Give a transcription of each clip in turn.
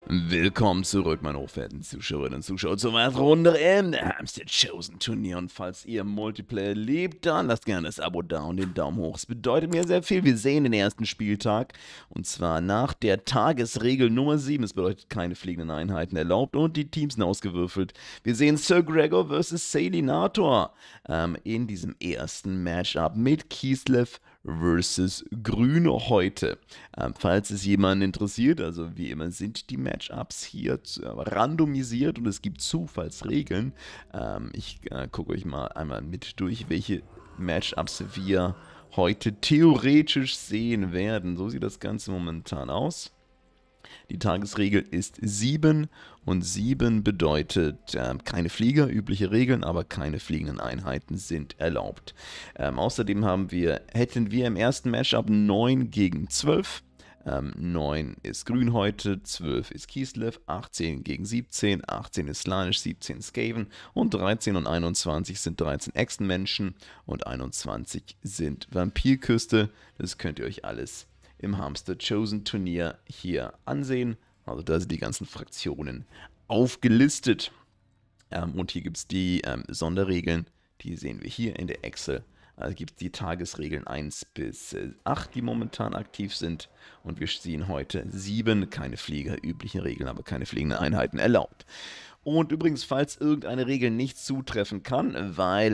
Willkommen zurück, meine hochverehrten Zuschauerinnen und Zuschauer, zur weiteren Runde im Hamster Chosen Turnier. Und falls ihr Multiplayer liebt, dann lasst gerne das Abo da und den Daumen hoch. Es bedeutet mir sehr viel. Wir sehen den ersten Spieltag und zwar nach der Tagesregel Nummer 7. Es bedeutet keine fliegenden Einheiten erlaubt und die Teams sind ausgewürfelt. Wir sehen Sir Gregor vs. Salinator in diesem ersten Matchup mit Kislev versus Grün heute. Falls es jemanden interessiert, also wie immer sind die Matchups hier randomisiert und es gibt Zufallsregeln. Ich gucke euch mal einmal mit durch, welche Matchups wir heute theoretisch sehen werden. So sieht das Ganze momentan aus. Die Tagesregel ist 7 und 7 bedeutet keine Flieger, übliche Regeln, aber keine fliegenden Einheiten sind erlaubt. Außerdem hätten wir im ersten Matchup 9 gegen 12. 9 ist Grün heute, 12 ist Kislev, 18 gegen 17, 18 ist Slanish, 17 Skaven und 13 und 21 sind 13 Echsenmenschen und 21 sind Vampirküste. Das könnt ihr euch alles im Hamster Chosen Turnier hier ansehen. Also da sind die ganzen Fraktionen aufgelistet. Und hier gibt es die Sonderregeln, die sehen wir hier in der Excel. Also gibt es die Tagesregeln 1 bis 8, die momentan aktiv sind. Und wir sehen heute 7, keine Flieger, übliche Regeln, aber keine fliegenden Einheiten erlaubt. Und übrigens, falls irgendeine Regel nicht zutreffen kann, weil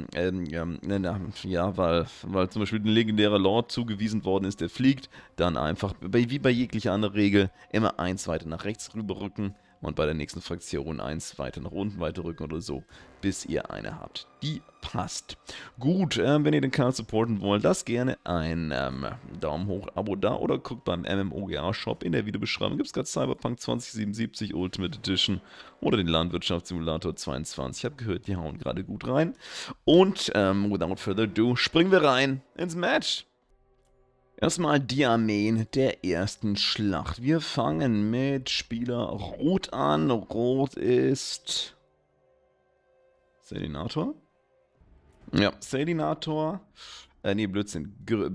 zum Beispiel ein legendärer Lord zugewiesen worden ist, der fliegt, dann einfach, wie bei jeglicher anderer Regel, immer 1 weiter nach rechts rüberrücken und bei der nächsten Fraktion 1 weiter nach unten weiter rücken oder so, bis ihr eine habt, die passt. Gut, wenn ihr den Kanal supporten wollt, lasst gerne ein Daumen hoch, Abo da oder guckt beim MMOGA-Shop in der Videobeschreibung. Gibt es gerade Cyberpunk 2077 Ultimate Edition oder den Landwirtschaftssimulator 22. Ich habe gehört, die hauen gerade gut rein. Und without further ado, springen wir rein ins Match. Erstmal die Armeen der ersten Schlacht. Wir fangen mit Spieler Rot an. Rot ist Salinator. Ja, Salinator. Nee, Blödsinn.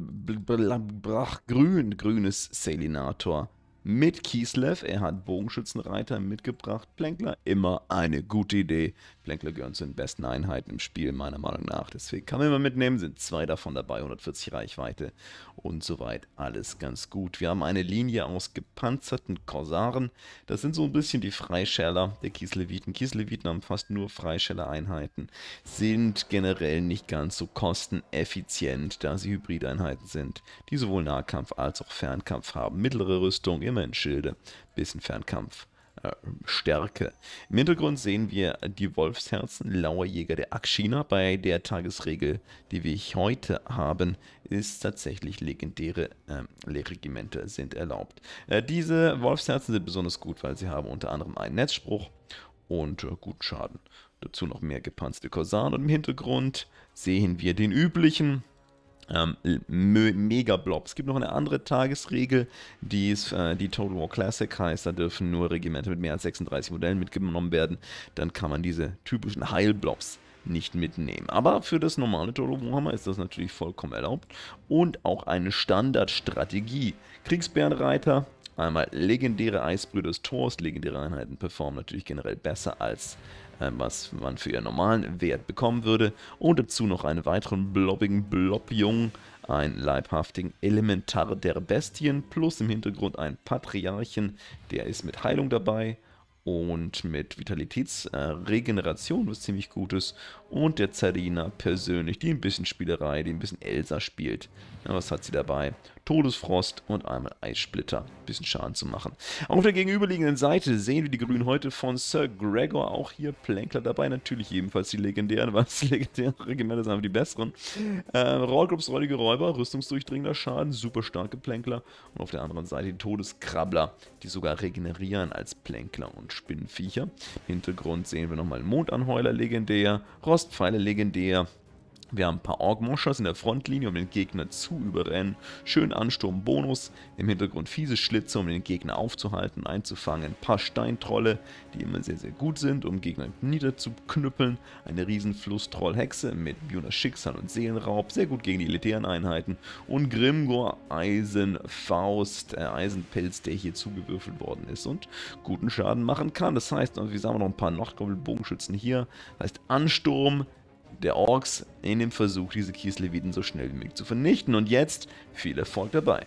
Grün ist Salinator. Mit Kislev, er hat Bogenschützenreiter mitgebracht. Plänkler, immer eine gute Idee. Plänkler gehören zu den besten Einheiten im Spiel, meiner Meinung nach. Deswegen kann man immer mitnehmen, sind 2 davon dabei, 140 Reichweite und soweit alles ganz gut. Wir haben eine Linie aus gepanzerten Korsaren. Das sind so ein bisschen die Freischärler der Kisleviten. Kisleviten haben fast nur Freischärler-Einheiten, sind generell nicht ganz so kosteneffizient, da sie Hybrideinheiten sind, die sowohl Nahkampf als auch Fernkampf haben. Mittlere Rüstung, immerhin Schilde, bisschen Fernkampf. Stärke. Im Hintergrund sehen wir die Wolfsherzen, Lauerjäger der Akshina. Bei der Tagesregel, die wir heute haben, ist tatsächlich legendäre Regimenter sind erlaubt. Diese Wolfsherzen sind besonders gut, weil sie haben unter anderem einen Netzspruch und gut Schaden. Dazu noch mehr gepanzerte Korsaren und im Hintergrund sehen wir den üblichen Mega-Blob. Es gibt noch eine andere Tagesregel, die Total War Classic heißt. Da dürfen nur Regimenter mit mehr als 36 Modellen mitgenommen werden. Dann kann man diese typischen Heilblobs nicht mitnehmen. Aber für das normale Total Warhammer ist das natürlich vollkommen erlaubt. Und auch eine Standardstrategie. Kriegsbärenreiter, einmal legendäre Eisbrüder des Tors. Legendäre Einheiten performen natürlich generell besser als was man für ihren normalen Wert bekommen würde. Und dazu noch einen weiteren blobbigen Blobjungen, einen leibhaftigen Elementar der Bestien, plus im Hintergrund einen Patriarchen, der ist mit Heilung dabei und mit Vitalitätsregeneration, was ziemlich gut ist. Und der Zarina persönlich, die ein bisschen Spielerei, die ein bisschen Elsa spielt. Ja, was hat sie dabei? Todesfrost und einmal Eissplitter. Ein bisschen Schaden zu machen. Auf der gegenüberliegenden Seite sehen wir die Grünen heute von Sir Gregor. Auch hier Plänkler dabei. Natürlich ebenfalls die legendären, weil die legendären Regimenter sind einfach die besseren. Rollgrups, räudige Räuber, rüstungsdurchdringender Schaden, super starke Plänkler. Und auf der anderen Seite die Todeskrabbler, die sogar regenerieren als Plänkler und Spinnenviecher. Im Hintergrund sehen wir nochmal Mondanheuler legendär, Rostpfeile legendär. Wir haben ein paar Ork-Moschers in der Frontlinie, um den Gegner zu überrennen. Schön Ansturm-Bonus. Im Hintergrund fiese Schlitze, um den Gegner aufzuhalten und einzufangen. Ein paar Steintrolle, die immer sehr, sehr gut sind, um Gegner niederzuknüppeln. Eine riesen Flusstroll-Hexe mit Bjunas Schicksal und Seelenraub. Sehr gut gegen die elitären Einheiten. Und Grimgor Eisenfaust, Eisenpelz, der hier zugewürfelt worden ist und guten Schaden machen kann. Das heißt, wir haben noch ein paar Nordgoblin-Bogenschützen hier. Das heißt Ansturm der Orks in dem Versuch, diese Kiesleviten so schnell wie möglich zu vernichten. Und jetzt viel Erfolg dabei.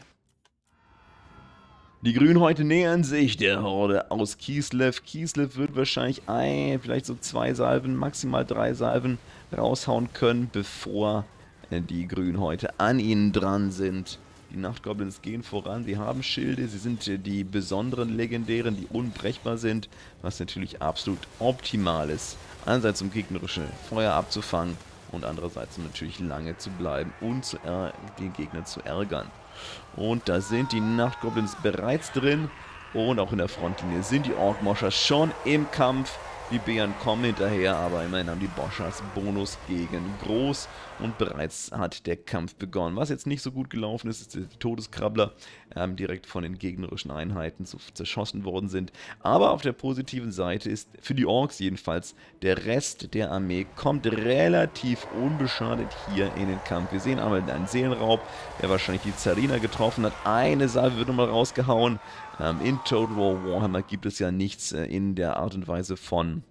Die Grünhäute nähern sich der Horde aus Kislev. Kislev wird wahrscheinlich vielleicht so 2 Salven, maximal 3 Salven raushauen können, bevor die Grünhäute an ihnen dran sind. Die Nachtgoblins gehen voran, sie haben Schilde, sie sind die besonderen Legendären, die unbrechbar sind, was natürlich absolut optimal ist. Einerseits um gegnerische Feuer abzufangen und andererseits um natürlich lange zu bleiben und den Gegner zu ärgern. Und da sind die Nachtgoblins bereits drin und auch in der Frontlinie sind die Ork-Moschers schon im Kampf. Die Bären kommen hinterher, aber immerhin haben die Boschers Bonus gegen Groß und bereits hat der Kampf begonnen. Was jetzt nicht so gut gelaufen ist, ist, dass die Todeskrabbler direkt von den gegnerischen Einheiten zerschossen worden sind. Aber auf der positiven Seite ist für die Orks jedenfalls, der Rest der Armee kommt relativ unbeschadet hier in den Kampf. Wir sehen einmal einen Seelenraub, der wahrscheinlich die Zarina getroffen hat. Eine Salve wird nochmal rausgehauen. In Total War Warhammer gibt es ja nichts in der Art und Weise von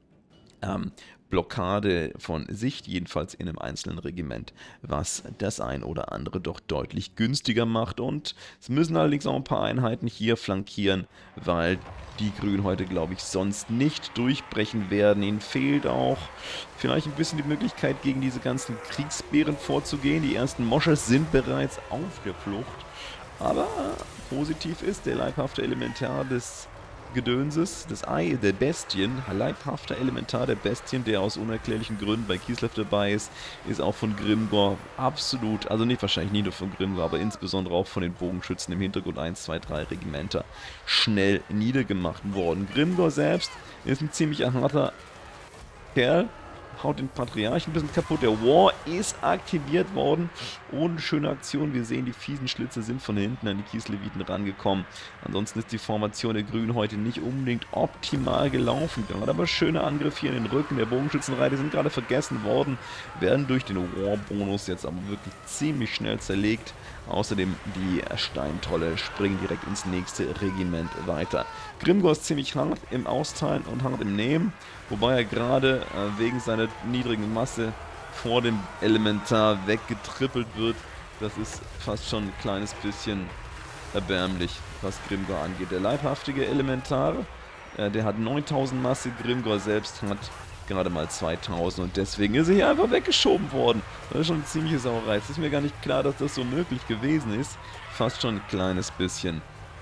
Blockade von Sicht, jedenfalls in einem einzelnen Regiment, was das ein oder andere doch deutlich günstiger macht. Und es müssen allerdings auch ein paar Einheiten hier flankieren, weil die Grünhäute, glaube ich, sonst nicht durchbrechen werden. Ihnen fehlt auch vielleicht ein bisschen die Möglichkeit, gegen diese ganzen Kriegsbären vorzugehen. Die ersten Moschers sind bereits auf der Flucht. Aber positiv ist, der leibhafte Elementar des Gedönses, das Ei der Bestien, leibhafter Elementar der Bestien, der aus unerklärlichen Gründen bei Kislev dabei ist, ist auch von Grimgor absolut, also nicht wahrscheinlich nie nur von Grimgor, aber insbesondere auch von den Bogenschützen im Hintergrund 1, 2, 3 Regimenter schnell niedergemacht worden. Grimgor selbst ist ein ziemlich harter Kerl, haut den Patriarchen ein bisschen kaputt. Der War ist aktiviert worden. Ohne schöne Aktion. Wir sehen, die fiesen Schlitze sind von hinten an die Kiesleviten rangekommen. Ansonsten ist die Formation der Grünen heute nicht unbedingt optimal gelaufen. Gerade aber schöne Angriffe hier in den Rücken der Bogenschützenreihe sind gerade vergessen worden. Werden durch den War-Bonus jetzt aber wirklich ziemlich schnell zerlegt. Außerdem die Steintrolle springen direkt ins nächste Regiment weiter. Grimgor ist ziemlich hart im Austeilen und hart im Nehmen, wobei er gerade wegen seiner niedrigen Masse vor dem Elementar weggetrippelt wird. Das ist fast schon ein kleines bisschen erbärmlich, was Grimgor angeht. Der leibhaftige Elementar, der hat 9000 Masse, Grimgor selbst hat gerade mal 2000 und deswegen ist er hier einfach weggeschoben worden. Das ist schon eine ziemliche Sauerei. Es ist mir gar nicht klar, dass das so möglich gewesen ist. Fast schon ein kleines bisschen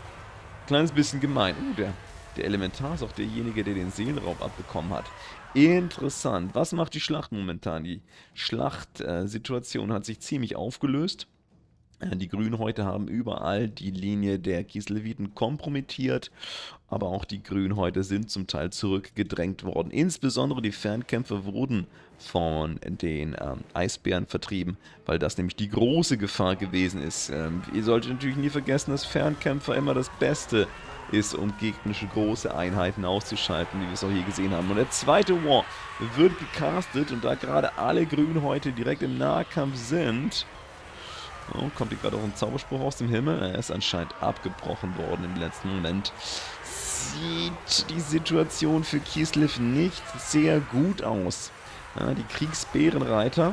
gemein. Der Elementar ist auch derjenige, der den Seelenraub abbekommen hat. Interessant. Was macht die Schlacht momentan? Die Schlachtsituation hat sich ziemlich aufgelöst. Die Grünhäute haben überall die Linie der Kiesleviten kompromittiert, aber auch die Grünhäute sind zum Teil zurückgedrängt worden. Insbesondere die Fernkämpfer wurden von den Eisbären vertrieben, weil das nämlich die große Gefahr gewesen ist. Ihr solltet natürlich nie vergessen, dass Fernkämpfer immer das Beste ist, um gegnerische große Einheiten auszuschalten, wie wir es auch hier gesehen haben. Und der zweite War wird gecastet und da gerade alle Grünhäute direkt im Nahkampf sind, kommt hier gerade auch ein Zauberspruch aus dem Himmel. Er ist anscheinend abgebrochen worden im letzten Moment. Sieht die Situation für Kislev nicht sehr gut aus. Ja, die Kriegsbärenreiter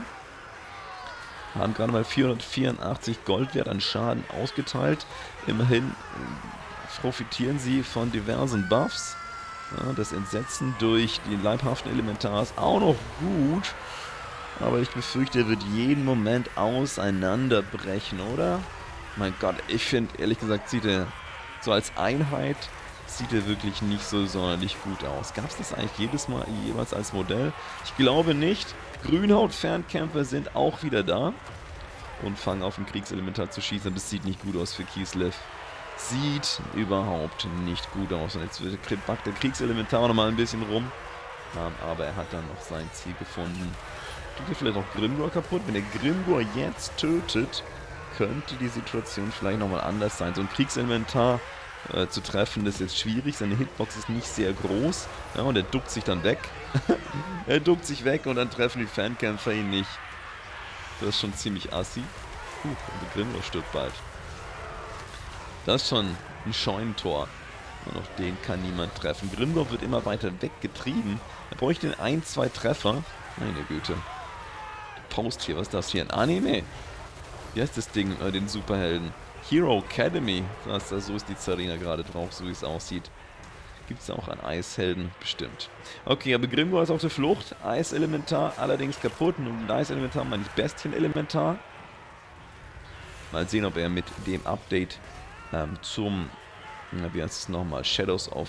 haben gerade mal 484 Goldwert an Schaden ausgeteilt. Immerhin profitieren sie von diversen Buffs. Ja, das Entsetzen durch die leibhaften Elementar ist auch noch gut. Aber ich befürchte, er wird jeden Moment auseinanderbrechen, oder? Mein Gott, ich finde, ehrlich gesagt, sieht er so als Einheit, sieht er wirklich nicht so sonderlich gut aus. Gab es das eigentlich jedes Mal jeweils als Modell? Ich glaube nicht. Grünhaut-Fernkämpfer sind auch wieder da und fangen auf ein Kriegselementar zu schießen. Das sieht nicht gut aus für Kislev. Sieht überhaupt nicht gut aus. Und jetzt backt der Kriegselementar nochmal ein bisschen rum. Aber er hat dann noch sein Ziel gefunden. Geht hier vielleicht auch Grimgor kaputt? Wenn der Grimgor jetzt tötet, könnte die Situation vielleicht nochmal anders sein. So ein Kriegsinventar zu treffen, das ist jetzt schwierig. Seine Hitbox ist nicht sehr groß. Ja, und er duckt sich dann weg. Er duckt sich weg und dann treffen die Fernkämpfer ihn nicht. Das ist schon ziemlich assi. Und der Grimgor stirbt bald. Das ist schon ein Scheunentor. Und auch den kann niemand treffen. Grimgor wird immer weiter weggetrieben. Er bräuchte 1, 2 Treffer. Meine Güte. Post hier, was ist das hier? Ein Anime? Wie heißt das Ding, den Superhelden? Hero Academy. So ist die Tsarina gerade drauf, so wie es aussieht. Gibt es auch einen Eishelden? Bestimmt. Okay, aber Grimgor ist auf der Flucht. Eiselementar allerdings kaputt. Und Eiselementar meine ich Bestienelementar. Mal sehen, ob er mit dem Update zum, wie heißt es nochmal, Shadows of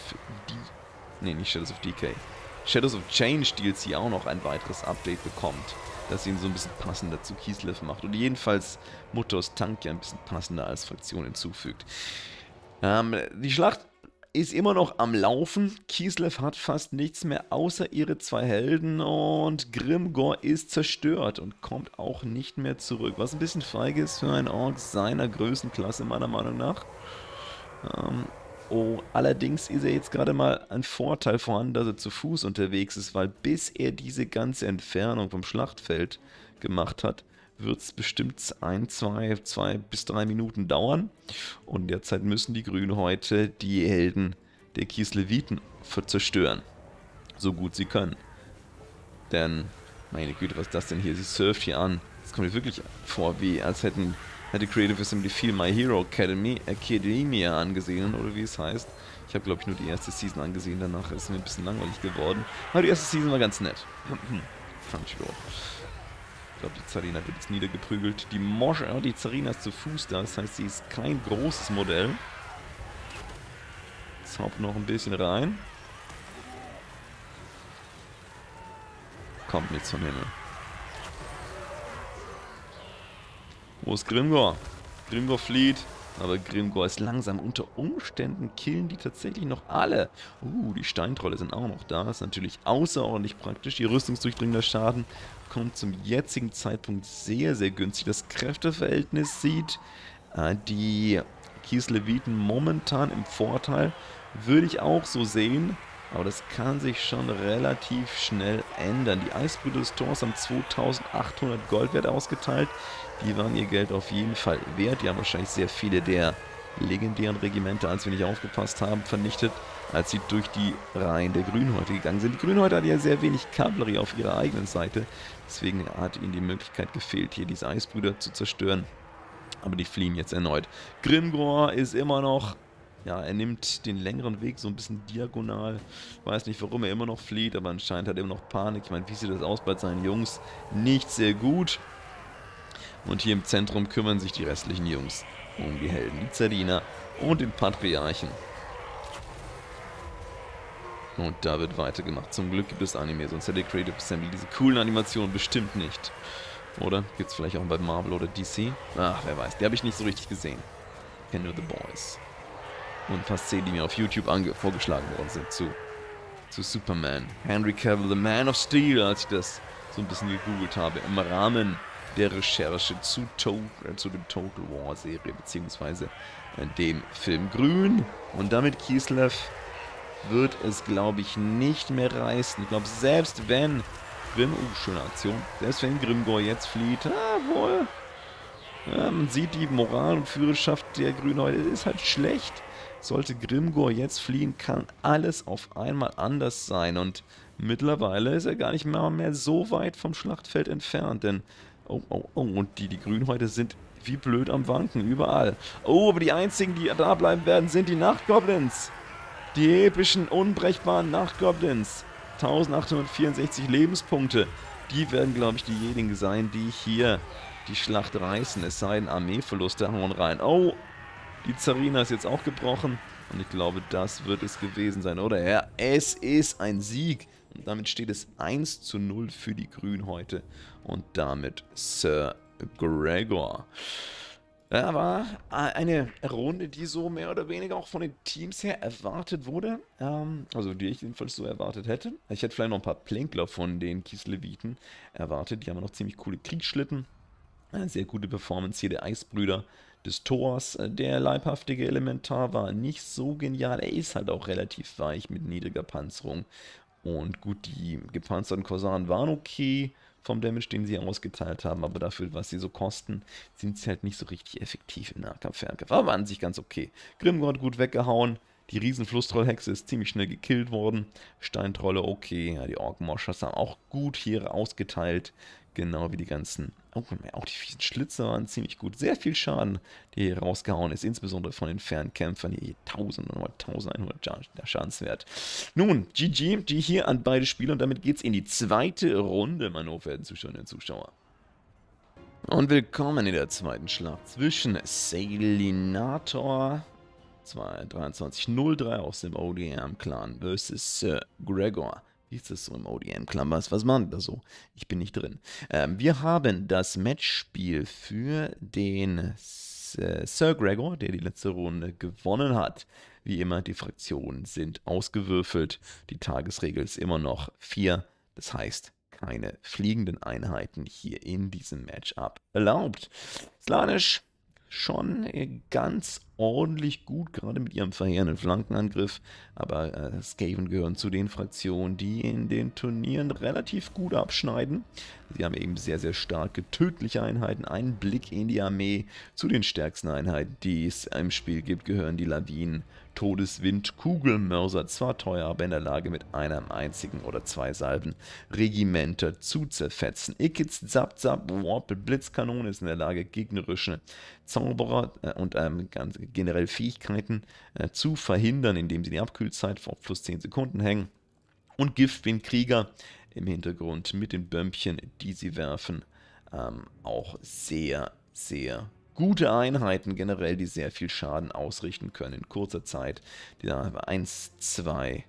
DK. Shadows of Change DLC auch noch ein weiteres Update bekommt, das ihn so ein bisschen passender zu Kislev macht und jedenfalls Mutters Tank ja ein bisschen passender als Fraktion hinzufügt. Die Schlacht ist immer noch am Laufen. Kislev hat fast nichts mehr außer ihre 2 Helden und Grimgor ist zerstört und kommt auch nicht mehr zurück. Was ein bisschen feige ist für einen Ork seiner Größenklasse meiner Meinung nach. Allerdings ist er jetzt gerade mal ein Vorteil vorhanden, dass er zu Fuß unterwegs ist, weil bis er diese ganze Entfernung vom Schlachtfeld gemacht hat, wird es bestimmt 2 bis 3 Minuten dauern. Und in der Zeit müssen die Grünhäute die Helden der Kisleviten zerstören. So gut sie können. Denn, meine Güte, was ist das denn hier? Sie surft hier an. Es kommt mir wirklich vor, wie als hätte Creative Assembly viel My Hero Academia angesehen, oder wie es heißt. Ich habe, glaube ich, nur die erste Season angesehen, danach ist es mir ein bisschen langweilig geworden. Aber die erste Season war ganz nett. Fand ich auch. Ich glaube, die Tsarina wird jetzt niedergeprügelt. Die Tsarina ist zu Fuß da, das heißt, sie ist kein großes Modell. Jetzt haut noch ein bisschen rein. Kommt nichts vom Himmel. Wo ist Grimgor? Grimgor flieht, aber Grimgor ist langsam. Unter Umständen killen die tatsächlich noch alle. Die Steintrolle sind auch noch da. Das ist natürlich außerordentlich praktisch. Ihr rüstungsdurchdringender Schaden kommt zum jetzigen Zeitpunkt sehr, sehr günstig. Das Kräfteverhältnis sieht die Kisleviten momentan im Vorteil. Würde ich auch so sehen. Aber das kann sich schon relativ schnell ändern. Die Eisbrüder des Tors haben 2800 Goldwert ausgeteilt. Die waren ihr Geld auf jeden Fall wert. Die haben wahrscheinlich sehr viele der legendären Regimenter, als wir nicht aufgepasst haben, vernichtet, als sie durch die Reihen der Grünhäute gegangen sind. Die Grünhäute hatten ja sehr wenig Kavallerie auf ihrer eigenen Seite. Deswegen hat ihnen die Möglichkeit gefehlt, hier diese Eisbrüder zu zerstören. Aber die fliehen jetzt erneut. Grimgor ist immer noch... Ja, er nimmt den längeren Weg so ein bisschen diagonal. Ich weiß nicht, warum er immer noch flieht, aber anscheinend hat er immer noch Panik. Ich meine, wie sieht das aus bei seinen Jungs? Nicht sehr gut. Und hier im Zentrum kümmern sich die restlichen Jungs um die Helden, die Tsarina und den Patriarchen. Und da wird weitergemacht. Zum Glück gibt es Anime, sonst hätte Creative Assembly diese coolen Animationen bestimmt nicht. Oder? Gibt es vielleicht auch bei Marvel oder DC? Ach, wer weiß. Die habe ich nicht so richtig gesehen. Ich kenne nur The Boys. Und fast 10, die mir auf YouTube vorgeschlagen worden sind zu Superman. Henry Cavill, The Man of Steel, als ich das so ein bisschen gegoogelt habe, im Rahmen der Recherche zu der Total War Serie, beziehungsweise dem Film Grün. Und damit Kislev wird es, glaube ich, nicht mehr reißen. Ich glaube, selbst wenn schöne Aktion, selbst wenn Grimgor jetzt flieht, wohl, man sieht, die Moral und Führerschaft der Grünhäute ist halt schlecht. Sollte Grimgor jetzt fliehen, kann alles auf einmal anders sein. Und mittlerweile ist er gar nicht mehr so weit vom Schlachtfeld entfernt. Denn, und die Grünhäute sind wie blöd am Wanken, überall. Aber die einzigen, die da bleiben werden, sind die Nachtgoblins. Die epischen, unbrechbaren Nachtgoblins. 1864 Lebenspunkte. Die werden, glaube ich, diejenigen sein, die hier die Schlacht reißen. Es sei denn, Armeeverluste hauen rein. Die Tsarina ist jetzt auch gebrochen. Und ich glaube, das wird es gewesen sein, oder? Ja, es ist ein Sieg. Und damit steht es 1:0 für die Grünhäute. Und damit Sir Gregor. Ja, war eine Runde, die so mehr oder weniger auch von den Teams her erwartet wurde. Also die ich jedenfalls so erwartet hätte. Ich hätte vielleicht noch ein paar Plänkler von den Kisleviten erwartet. Die haben ja noch ziemlich coole Kriegsschlitten. Eine sehr gute Performance hier der Eisbrüder des Thors. Der leibhaftige Elementar war nicht so genial. Er ist halt auch relativ weich mit niedriger Panzerung. Und gut, die gepanzerten Korsaren waren okay vom Damage, den sie ausgeteilt haben, aber dafür, was sie so kosten, sind sie halt nicht so richtig effektiv im Nahkampf-Fernkampf. Aber an sich ganz okay. Grimgord gut weggehauen. Die Riesenflusstrollhexe ist ziemlich schnell gekillt worden. Steintrolle okay. Ja, die Orkmoschers haben auch gut hier ausgeteilt. Genau wie die ganzen. Oh, auch die fiesen Schlitze waren ziemlich gut. Sehr viel Schaden, der hier rausgehauen ist. Insbesondere von den Fernkämpfern. Hier 1000 oder 1100 Schadenswert. Nun, GG, die hier an beide Spieler. Und damit geht's in die zweite Runde, meine hochverehrten Zuschauerinnen und Zuschauer. Und willkommen in der zweiten Schlacht zwischen Salinator 2303 aus dem ODM-Clan versus Sir Gregor. Wie ist das so im ODM-Clan? Was machen da so? Ich bin nicht drin. Wir haben das Matchspiel für den Sir Gregor, der die letzte Runde gewonnen hat. Wie immer, die Fraktionen sind ausgewürfelt. Die Tagesregel ist immer noch 4. Das heißt, keine fliegenden Einheiten hier in diesem Matchup erlaubt. Slanisch schon ganz ordentlich gut, gerade mit ihrem verheerenden Flankenangriff. Aber Skaven gehören zu den Fraktionen, die in den Turnieren relativ gut abschneiden. Sie haben eben sehr, sehr starke tödliche Einheiten. Ein Blick in die Armee. Zu den stärksten Einheiten, die es im Spiel gibt, gehören die Lawinen, Todeswind, Kugelmörser, zwar teuer, aber in der Lage mit einem einzigen oder 2 Salben Regimenter zu zerfetzen. Ikits, Zap, Zap, Warp, Blitzkanone ist in der Lage, gegnerische Zauberer und generell Fähigkeiten zu verhindern, indem sie die Abkühlzeit auf plus 10 Sekunden hängen. Und Giftwindkrieger im Hintergrund mit den Bömpchen, die sie werfen, auch sehr, sehr gute Einheiten generell, die sehr viel Schaden ausrichten können in kurzer Zeit. Die haben 1, 2,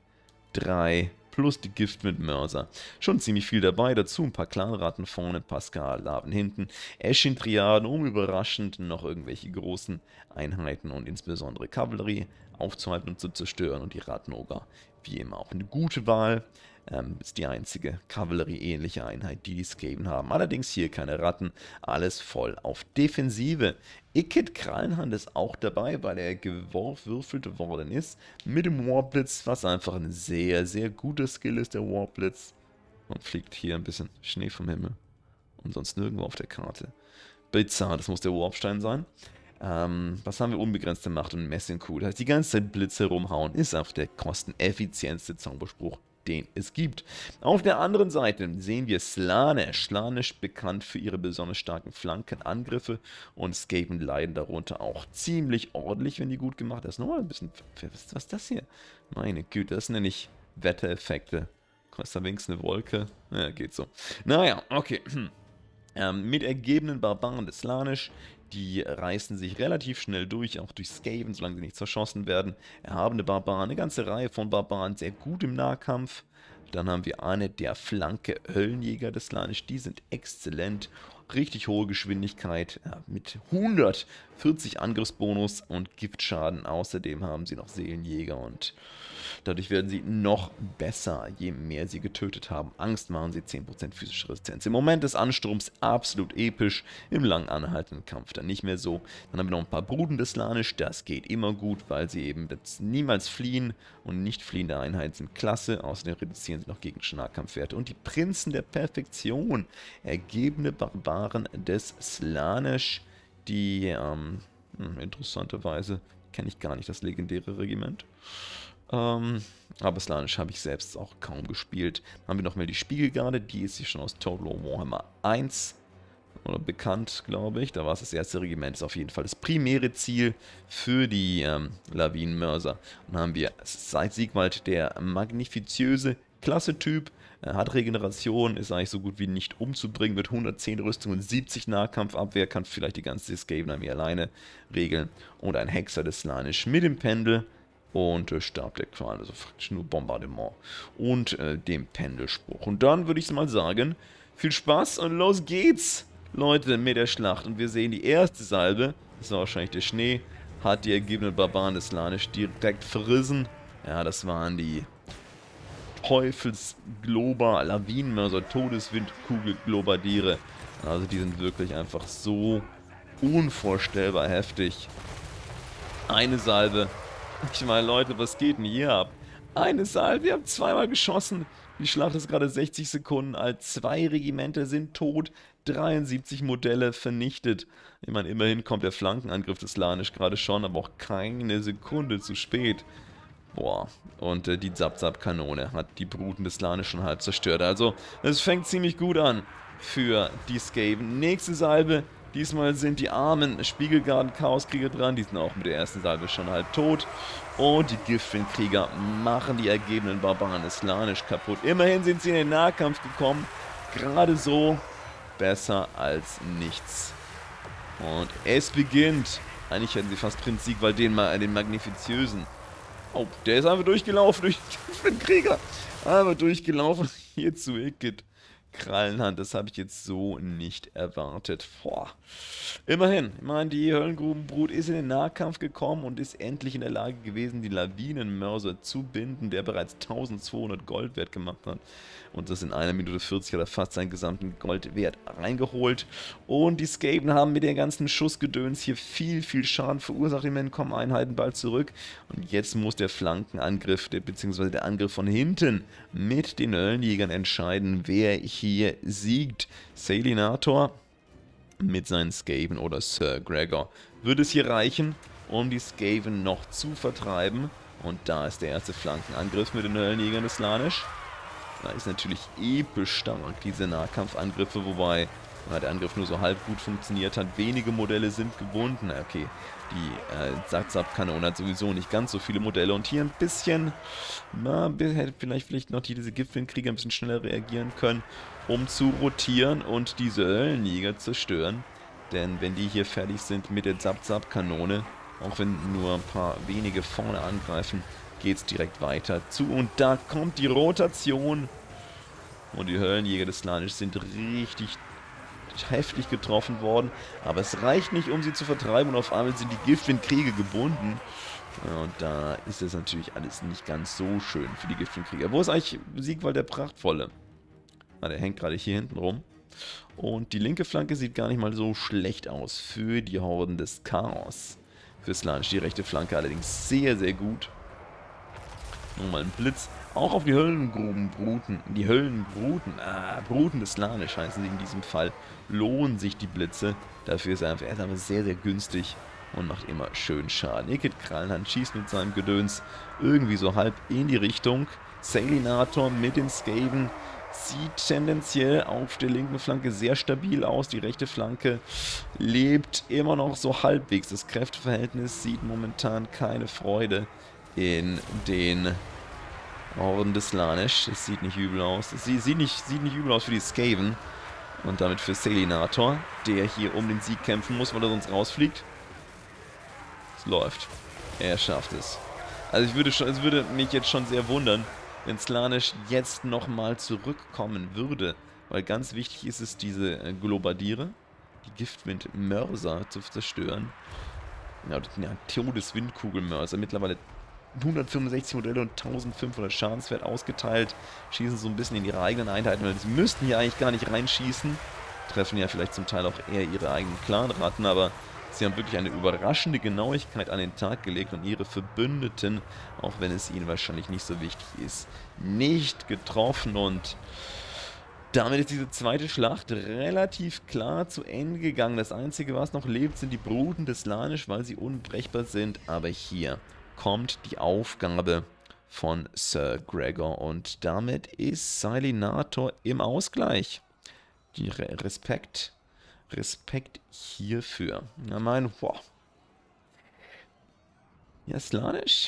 3 plus die Gift mit Mörser. Schon ziemlich viel dabei. Dazu ein paar Clanratten vorne, ein paar Skalaven hinten. Eschin-Triaden, um überraschend noch irgendwelche großen Einheiten und insbesondere Kavallerie aufzuhalten und zu zerstören. Und die Ratnoger, wie immer, auch eine gute Wahl. Ist die einzige Kavallerie-ähnliche Einheit, die Skaven haben. Allerdings hier keine Ratten, alles voll auf Defensive. Ikit Krallenhand ist auch dabei, weil er gewürfelt worden ist mit dem Warblitz, was einfach ein sehr, sehr guter Skill ist, der Warblitz. Und fliegt hier ein bisschen Schnee vom Himmel und sonst nirgendwo auf der Karte. Bizarr, das muss der Warpstein sein. Was haben wir? Unbegrenzte Macht und Messingkuh. Das heißt, die ganze Zeit Blitze rumhauen ist auf der kosteneffizienteste Zauberspruch, den es gibt. Auf der anderen Seite sehen wir Slaanesh. Slaanesh bekannt für ihre besonders starken Flankenangriffe und Skaven leiden darunter auch ziemlich ordentlich, wenn die gut gemacht sind. Das ist nochmal ein bisschen... Was ist das hier? Meine Güte, das nenne ich Wettereffekte. Kostet da wenigstens eine Wolke? Ja, geht so. Naja, okay. Mit ergebenen Barbaren des Slaanesh, die reißen sich relativ schnell durch, auch durch Skaven, solange sie nicht zerschossen werden. Erhabene Barbaren, eine ganze Reihe von Barbaren, sehr gut im Nahkampf. Dann haben wir eine der Flanke Höllenjäger des Slaanesh, die sind exzellent. Richtig hohe Geschwindigkeit mit 140 Angriffsbonus und Giftschaden. Außerdem haben sie noch Seelenjäger und dadurch werden sie noch besser, je mehr sie getötet haben. Angst machen sie 10% physische Resistenz. Im Moment des Ansturms absolut episch, im lang anhaltenden Kampf dann nicht mehr so. Dann haben wir noch ein paar Bruden des Slaanesh, das geht immer gut, weil sie eben niemals fliehen und nicht fliehende Einheiten sind klasse. Außerdem reduzieren sie noch gegnerische Nahkampfwerte. Und die Prinzen der Perfektion, ergebene Barbaren des Slaanesh, die interessanterweise kenne ich gar nicht das legendäre Regiment. Aber Slaanesh habe ich selbst auch kaum gespielt. Dann haben wir nochmal die Spiegelgarde, die ist hier schon aus Total Warhammer 1 oder bekannt, glaube ich. Da war es das erste Regiment, ist auf jeden Fall das primäre Ziel für die Lawinenmörser. Und dann haben wir seit Sigmald der magnifiziöse Klasse-Typ, hat Regeneration, ist eigentlich so gut wie nicht umzubringen, mit 110 Rüstung und 70 Nahkampfabwehr, kann vielleicht die ganze Skaven-Armee alleine regeln. Und ein Hexer des Slaanesh mit dem Pendel und Stab der Qual, also faktisch nur Bombardement und dem Pendelspruch. Und dann würde ich mal sagen, viel Spaß und los geht's, Leute, mit der Schlacht. Und wir sehen die erste Salbe, Das war wahrscheinlich der Schnee. Hat die ergebenen Barbaren des Slaanesh direkt verrissen. Ja, das waren die Teufelsglober, Lawinenmörser, Todeswindkugel-Globadiere. Also die sind wirklich einfach so unvorstellbar heftig. Eine Salve. Ich meine, Leute, was geht denn hier ab? Eine Salve, wir haben zweimal geschossen. Die Schlacht ist gerade 60 Sekunden alt. 2 Regimenter sind tot. 73 Modelle vernichtet. Ich meine, immerhin kommt der Flankenangriff des Slaanesh gerade schon, aber auch keine Sekunde zu spät. Boah, und die Zap-Zap-Kanone hat die Bruten des Slaanesh schon halb zerstört. Also, es fängt ziemlich gut an für die Skaven. Nächste Salbe. Diesmal sind die armen Spiegelgarden-Chaoskrieger dran. Die sind auch mit der ersten Salbe schon halb tot. Und die Giftwindkrieger machen die ergebenen Barbaren des Slaanesh kaputt. Immerhin sind sie in den Nahkampf gekommen. Gerade so besser als nichts. Und es beginnt. Eigentlich hätten sie fast Prinz Sigvald den Magnifiziösen. Oh, der ist einfach durchgelaufen durch den Krieger. Einfach durchgelaufen hier zu Ickit. Krallenhand, das habe ich jetzt so nicht erwartet. Boah. Immerhin, ich meine, die Höllengrubenbrut ist in den Nahkampf gekommen und ist endlich in der Lage gewesen, die Lawinenmörser zu binden, der bereits 1200 Gold wert gemacht hat. Und das in 1 Minute 40 hat er fast seinen gesamten Goldwert reingeholt. Und die Skaven haben mit der ganzen Schussgedöns hier viel, viel Schaden verursacht. Immerhin kommen Einheiten bald zurück. Und jetzt muss der Flankenangriff, beziehungsweise der Angriff von hinten mit den Höllenjägern entscheiden, wer hier siegt. Salinator mit seinen Skaven oder Sir Gregor. Wird es hier reichen, um die Skaven noch zu vertreiben? Und da ist der erste Flankenangriff mit den Höllenjägern des Slaanesh. Da ist natürlich episch stark, diese Nahkampfangriffe, wobei der Angriff nur so halb gut funktioniert hat. Wenige Modelle sind gebunden. Okay, die Zap-Zap-Kanone hat sowieso nicht ganz so viele Modelle. Und hier ein bisschen, hätte vielleicht noch diese Giftwindkrieger ein bisschen schneller reagieren können, um zu rotieren und diese Höllenjäger zerstören. Denn wenn die hier fertig sind mit der Zap-Zap-Kanone, auch wenn nur ein paar wenige vorne angreifen, geht es direkt weiter zu. Und da kommt die Rotation. Und die Höllenjäger des Slaanesh sind richtig heftig getroffen worden. Aber es reicht nicht, um sie zu vertreiben. Und auf einmal sind die Giftwindkrieger gebunden. Ja, und da ist es natürlich alles nicht ganz so schön für die Giftwindkrieger. Wo ist eigentlich Sigvald der Prachtvolle? Ah, der hängt gerade hier hinten rum. Und die linke Flanke sieht gar nicht mal so schlecht aus für die Horden des Chaos. Für Slaanesh die rechte Flanke allerdings sehr, sehr gut. Nochmal ein Blitz. Auch auf die Höllengrubenbruten. Die Höllenbruten. Bruten des Slaanesh heißen sie in diesem Fall. Lohnen sich die Blitze. Dafür ist er einfach sehr, sehr günstig. Und macht immer schön Schaden. Ickit Krallenhand schießt mit seinem Gedöns irgendwie so halb in die Richtung. Salinator mit den Skaven sieht tendenziell auf der linken Flanke sehr stabil aus. Die rechte Flanke lebt immer noch so halbwegs. Das Kräfteverhältnis sieht momentan keine Freude in den Horden des Slaanesh. Es sieht nicht übel aus. Es sieht nicht übel aus für die Skaven. Und damit für Salinator, der hier um den Sieg kämpfen muss, weil er sonst rausfliegt. Es läuft. Er schafft es. Also es würde mich jetzt schon sehr wundern, wenn Slaanesh jetzt nochmal zurückkommen würde. Weil ganz wichtig ist es, diese Globadiere, die Giftwindmörser zu zerstören. Ja, Todeswindkugelmörser. Mittlerweile 165 Modelle und 1500 Schadenswert ausgeteilt. Schießen so ein bisschen in ihre eigenen Einheiten, weil sie müssten hier eigentlich gar nicht reinschießen. Treffen ja vielleicht zum Teil auch eher ihre eigenen Clanratten, aber sie haben wirklich eine überraschende Genauigkeit an den Tag gelegt und ihre Verbündeten, auch wenn es ihnen wahrscheinlich nicht so wichtig ist, nicht getroffen. Und damit ist diese zweite Schlacht relativ klar zu Ende gegangen. Das Einzige, was noch lebt, sind die Bruten des Slaanesh, weil sie unbrechbar sind. Aber hier kommt die Aufgabe von Sir Gregor und damit ist Salinator im Ausgleich. Respekt hierfür. Ich meine, boah. Ja, Slaanesh.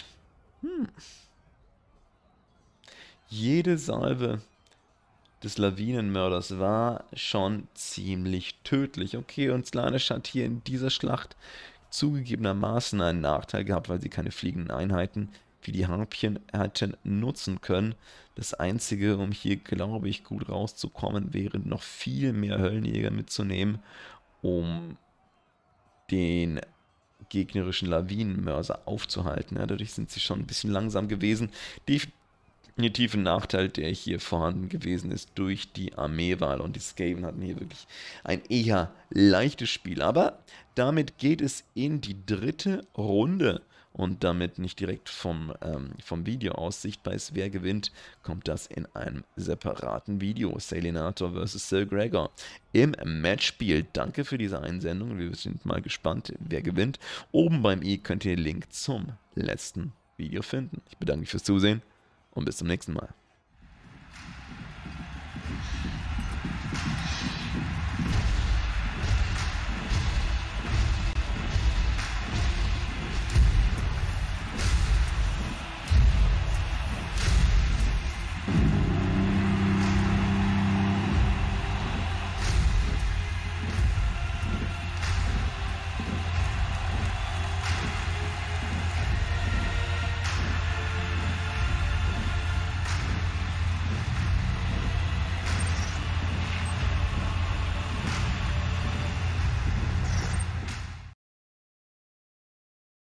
Jede Salve des Lawinenmörders war schon ziemlich tödlich. Okay, und Slaanesh hat hier in dieser Schlacht zugegebenermaßen einen Nachteil gehabt, weil sie keine fliegenden Einheiten wie die Harpien hätten nutzen können. Das Einzige, um hier, glaube ich, gut rauszukommen, wäre noch viel mehr Höllenjäger mitzunehmen, um den gegnerischen Lawinenmörser aufzuhalten. Ja, dadurch sind sie schon ein bisschen langsam gewesen. Definitiv ein Nachteil, der hier vorhanden gewesen ist durch die Armeewahl. Und die Skaven hatten hier wirklich ein eher leichtes Spiel. Aber damit geht es in die dritte Runde. Und damit nicht direkt vom Video aus sichtbar ist, wer gewinnt, kommt das in einem separaten Video. Salinator vs. Sir Gregor im Matchspiel. Danke für diese Einsendung. Wir sind mal gespannt, wer gewinnt. Oben beim i könnt ihr den Link zum letzten Video finden. Ich bedanke mich fürs Zusehen und bis zum nächsten Mal.